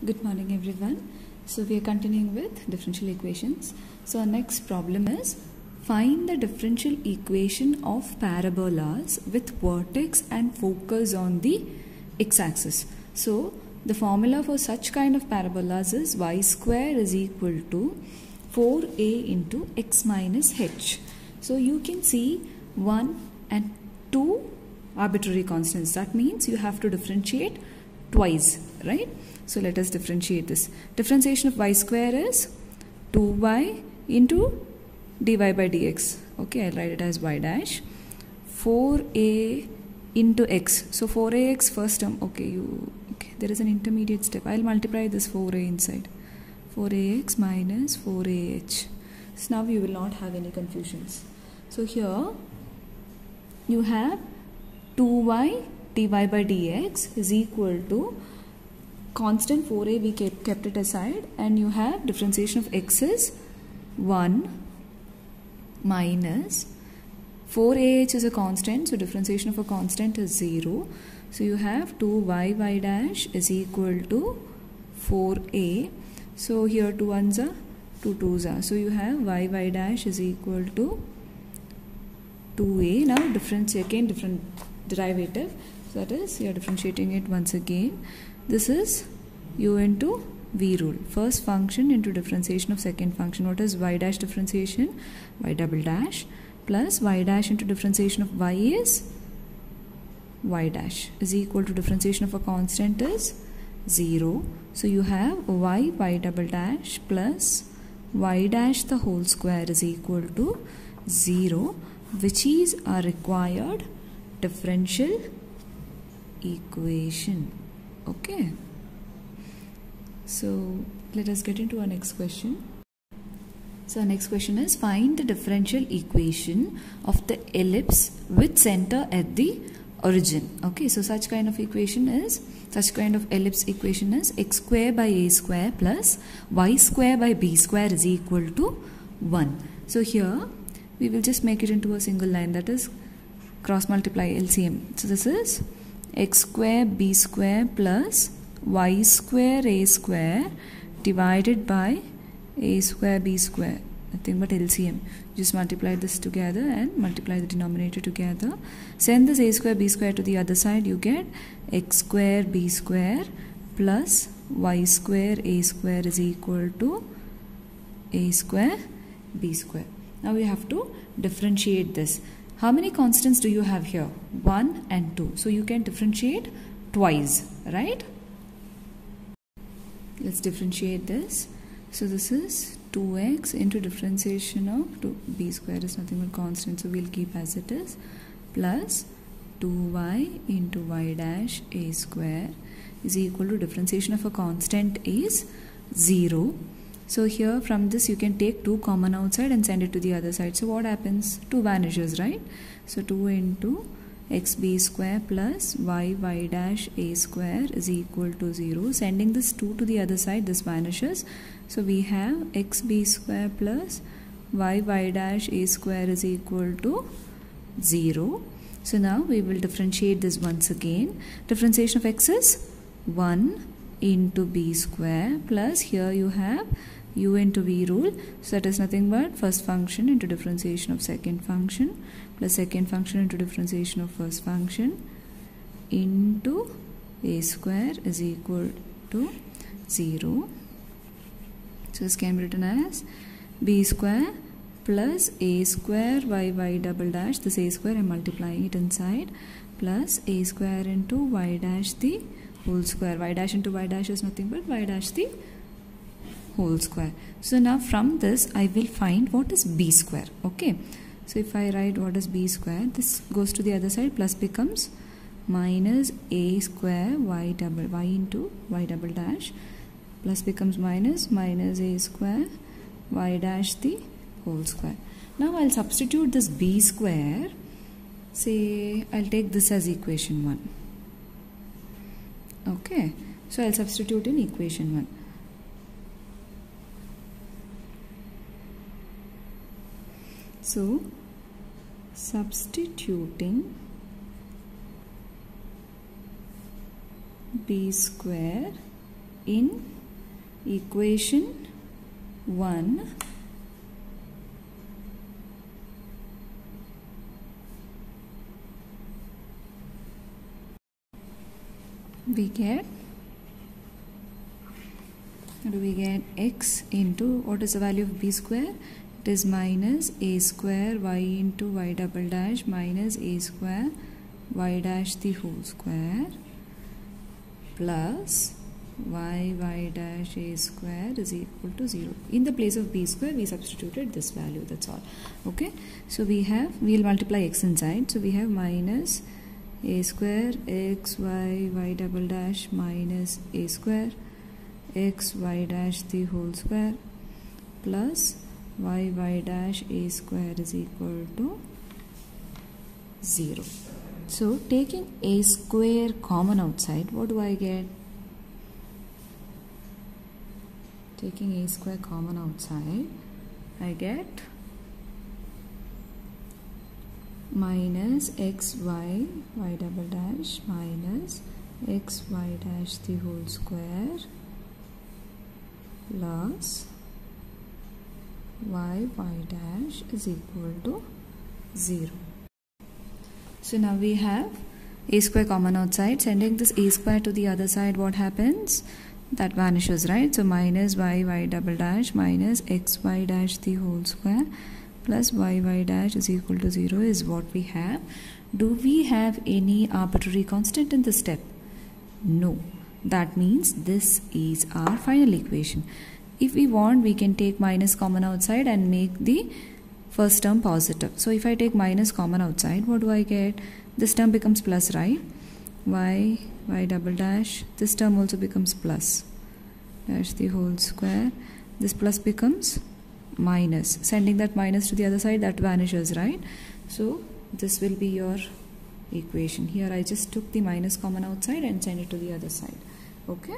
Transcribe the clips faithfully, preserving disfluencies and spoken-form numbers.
Good morning everyone. So we are continuing with differential equations. So our next problem is find the differential equation of parabolas with vertex and focus on the x-axis. So the formula for such kind of parabolas is y square is equal to four a into x minus h. So you can see one and two arbitrary constants. That means you have to differentiate twice, right? So let us differentiate this. Differentiation of y square is two y into dy by dx. Okay, I'll write it as y dash. four a into x. So four a x first term. Okay, you okay. There is an intermediate step. I'll multiply this four a inside. four a x minus four a h. So now you will not have any confusions. So here you have two y dy by dx is equal to constant four a, we kept, kept it aside, and you have differentiation of x is one minus four a h is a constant, so differentiation of a constant is zero. So you have two y y dash is equal to four a. So here two ones are, two twos are. So you have y y dash is equal to two a. Now difference again, different derivative. So that is, you are differentiating it once again. This is u into v rule. First function into differentiation of second function. What is y dash differentiation? Y double dash plus y dash into differentiation of y is y dash is equal to differentiation of a constant is zero. So you have y y double dash plus y dash the whole square is equal to zero, which is our required differential equation. Okay, so let us get into our next question. So our next question is find the differential equation of the ellipse with center at the origin. Okay, so such kind of equation is, such kind of ellipse equation is x square by a square plus y square by b square is equal to one. So here we will just make it into a single line, that is cross multiply L C M. So this is x square b square plus y square a square divided by a square b square, nothing but L C M. Just multiply this together and multiply the denominator together. Send this a square b square to the other side, you get x square b square plus y square a square is equal to a square b square. Now we have to differentiate this. How many constants do you have here? one and two. So you can differentiate twice, right? Let's differentiate this. So this is two x into differentiation of two, b square is nothing but constant, so we'll keep as it is, plus two y into y dash a square is equal to differentiation of a constant is zero. So here from this you can take two common outside and send it to the other side. So what happens? two vanishes, right? So two into xb square plus y y dash a square is equal to zero. Sending this two to the other side, this vanishes. So we have xb square plus y y dash a square is equal to zero. So now we will differentiate this once again. Differentiation of x is one into b square plus here you have u into v rule, so that is nothing but first function into differentiation of second function plus second function into differentiation of first function into a square is equal to zero. So this can be written as b square plus a square y y double dash, this a square I am multiplying it inside, plus a square into y dash the whole square. Y dash into y dash is nothing but y dash the whole square. So now from this I will find what is b square. Okay, so if I write what is b square, this goes to the other side, plus becomes minus a square y double y into y double dash, plus becomes minus minus a square y dash the whole square. Now I'll substitute this b square, say I'll take this as equation one. Okay, so I'll substitute in equation one. So substituting b square in equation one, we get, what do we get? X into, what is the value of b square? It is minus a square y into y double dash minus a square y dash the whole square plus y y dash a square is equal to zero. In the place of b square we substituted this value, that's all. Okay, so we have, we will multiply x inside, so we have minus a square x y y double dash minus a square x y dash the whole square plus y y dash a square is equal to zero. So taking a square common outside, what do I get? Taking a square common outside, I get minus xy y double dash minus xy dash the whole square plus y y dash is equal to zero. So now we have a square common outside. Sending this a square to the other side, what happens? That vanishes, right? So minus y y double dash minus xy dash the whole square plus y y dash is equal to zero is what we have. Do we have any arbitrary constant in this step? No. That means this is our final equation. If we want, we can take minus common outside and make the first term positive. So if I take minus common outside, what do I get? This term becomes plus, right? Y y double dash, this term also becomes plus dash the whole square. This plus becomes minus. Sending that minus to the other side, that vanishes, right? So this will be your equation. Here I just took the minus common outside and sent it to the other side. Okay.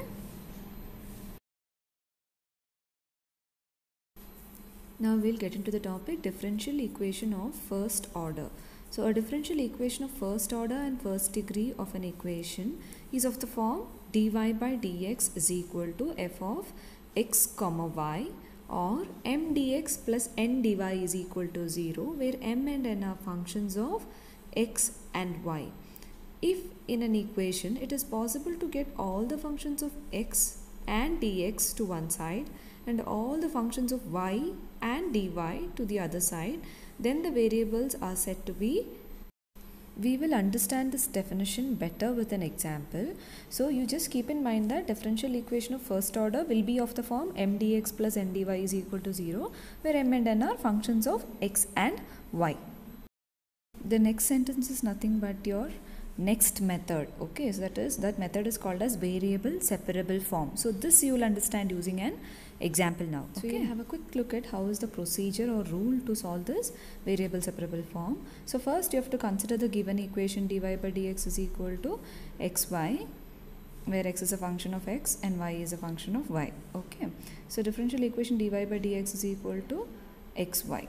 Now we'll get into the topic differential equation of first order. So a differential equation of first order and first degree of an equation is of the form dy by dx is equal to f of x comma y, or m dx plus n dy is equal to zero, where m and n are functions of x and y. If in an equation it is possible to get all the functions of x and dx to one side and all the functions of y and dy to the other side, then the variables are said to be. We will understand this definition better with an example. So you just keep in mind that differential equation of first order will be of the form m dx plus n dy is equal to zero, where m and n are functions of x and y. The next sentence is nothing but your next method. Okay, so that is, that method is called as variable separable form. So this you will understand using an example now. So okay, we'll have a quick look at how is the procedure or rule to solve this variable separable form. So first you have to consider the given equation dy by dx is equal to xy, where x is a function of x and y is a function of y. Okay, so differential equation dy by dx is equal to xy,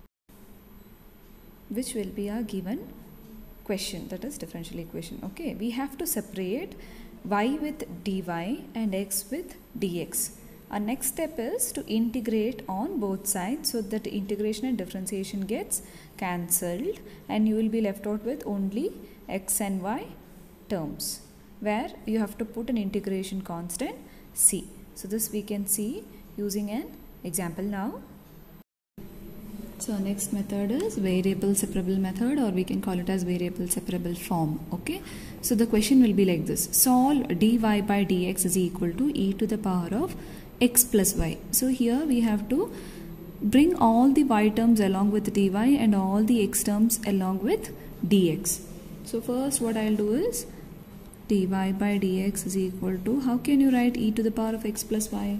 which will be our given question, that is differential equation. Okay, we have to separate y with dy and x with dx. Our next step is to integrate on both sides so that integration and differentiation gets cancelled and you will be left out with only x and y terms, where you have to put an integration constant c. So this we can see using an example now. So our next method is variable separable method, or we can call it as variable separable form. Okay, so the question will be like this: solve dy by dx is equal to e to the power of x plus y. So here we have to bring all the y terms along with dy and all the x terms along with dx. So first what I will do is dy by dx is equal to, how can you write e to the power of x plus y?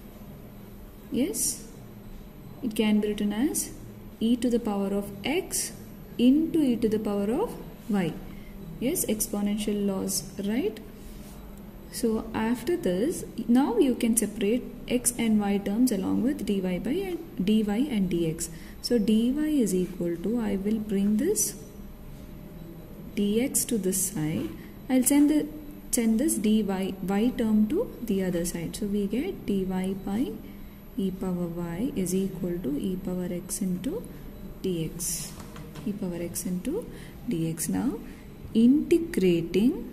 Yes, it can be written as e to the power of x into e to the power of y. Yes, exponential laws, right? So after this, now you can separate x and y terms along with dy by and dy and dx. So dy is equal to, I will bring this dx to this side. I'll send the send this dy y term to the other side. So we get dy by e power y is equal to e power x into dx. E power x into dx. Now integrating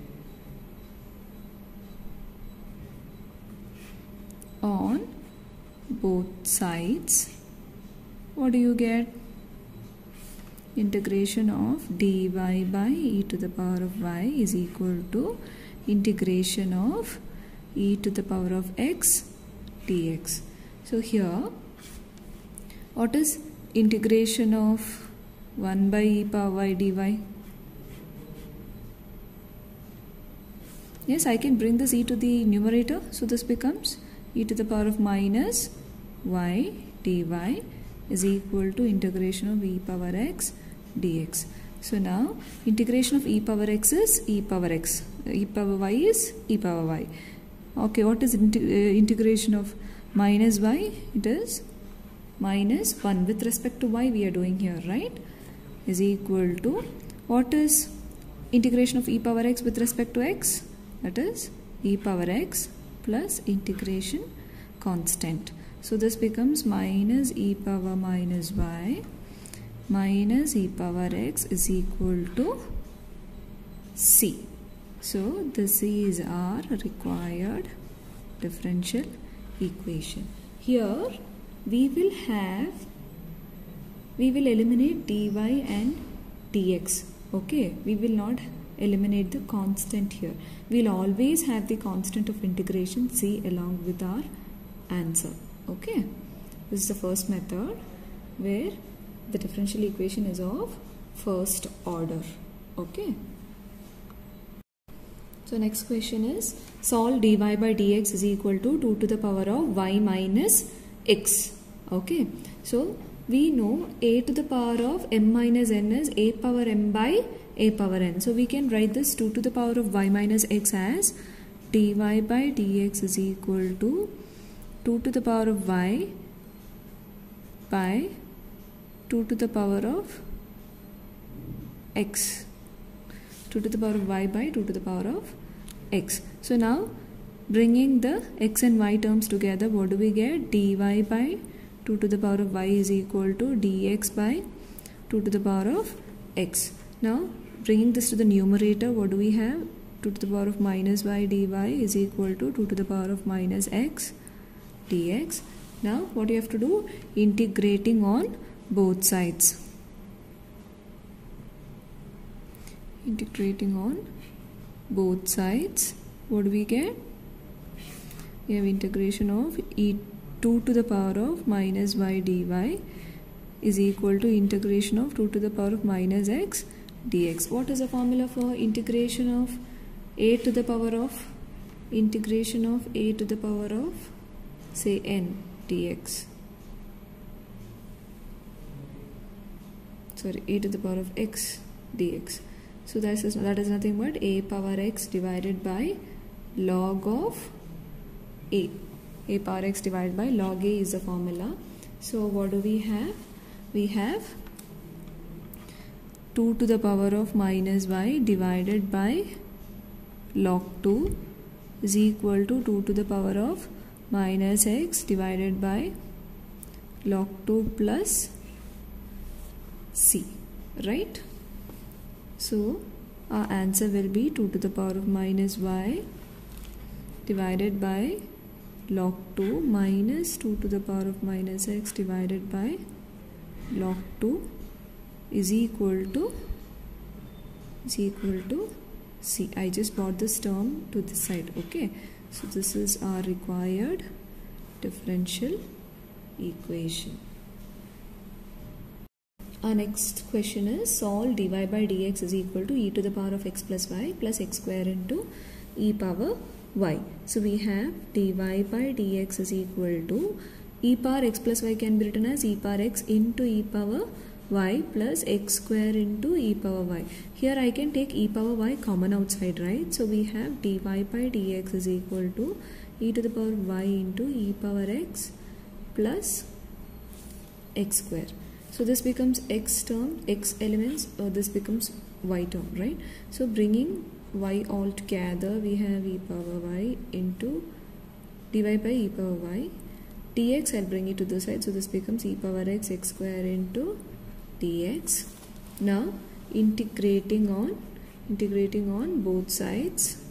on both sides, what do you get? Integration of dy by e to the power of y is equal to integration of e to the power of x dx. So here, what is integration of one by e power y dy? Yes, I can bring this e to the numerator. So this becomes e to the power of minus y dy is equal to integration of e power x dx. So now integration of e power x is e power x, e power y is e power y. Okay, what is inte uh, integration of minus y? It is minus one with respect to y we are doing here, right? Is equal to, what is integration of e power x with respect to x? That is e power x plus integration constant. So this becomes minus e power minus y minus e power x is equal to c. So this is our required differential equation. Here we will have, we will eliminate dy and dx. Okay, we will not eliminate the constant here. We will always have the constant of integration c along with our answer. Okay, this is the first method where the differential equation is of first order. Okay. So next question is, solve dy by dx is equal to two to the power of y minus x. Okay. So we know a to the power of m minus n is a power m by a power n. So we can write this two to the power of y minus x as dy by dx is equal to two to the power of y by two to the power of x. two to the power of y by two to the power of x. So now bringing the x and y terms together, what do we get? Dy by two to the power of y is equal to dx by two to the power of x. Now bringing this to the numerator, what do we have? two to the power of minus y dy is equal to two to the power of minus x dx. Now what you have to do? Integrating on both sides. Integrating on both sides, what do we get? We have integration of e two to the power of minus y dy is equal to integration of two to the power of minus x dx. What is the formula for integration of a to the power of integration of a to the power of, say, n dx? Sorry, a to the power of x dx. So that is, that is nothing but a power x divided by log of a. A power x divided by log a is the formula. So what do we have? We have two to the power of minus y divided by log two is equal to two to the power of minus x divided by log two plus c, right? So our answer will be two to the power of minus y divided by log two minus two to the power of minus x divided by log two is equal to is equal to c. I just brought this term to this side. Okay, so this is our required differential equation. Our next question is, solve dy by dx is equal to e to the power of x plus y plus x square into e power y. So we have dy by dx is equal to e power x plus y can be written as e power x into e power y plus x square into e power y. Here I can take e power y common outside, right? So we have dy by dx is equal to e to the power y into e power x plus x square. So this becomes x term, x elements, or this becomes y term, right? So bringing y all together, we have e power y into dy by e power y. Dx, I'll bring it to the side, so this becomes e power x x square into dx. Now integrating on integrating on both sides.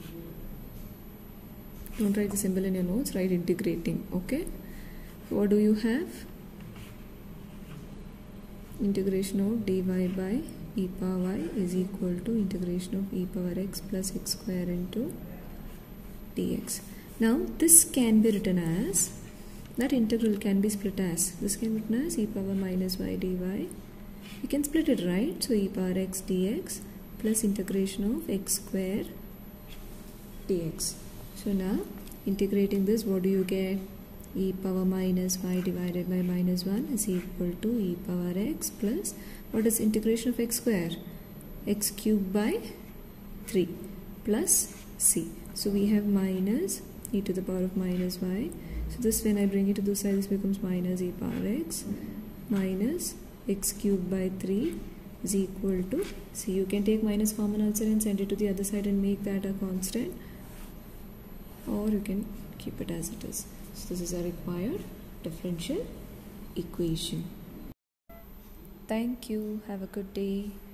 Don't write the symbol in your notes, write integrating. Okay, what do you have? Integration of dy by e power y is equal to integration of e power x plus x square into dx. Now this can be written as, that integral can be split as, this can be written as e power minus y dy. We can split it, right? So e power x dx plus integration of x square dx. So now integrating this, what do you get? E power minus y divided by minus one is equal to e power x plus, what is integration of x square? X cubed by three plus c. So we have minus e to the power of minus y. So this, when I bring it to this side, this becomes minus e power x minus x cubed by three is equal to c. You can take minus common also and send it to the other side and make that a constant, or you can keep it as it is. So this is a required differential equation. Thank you. Have a good day.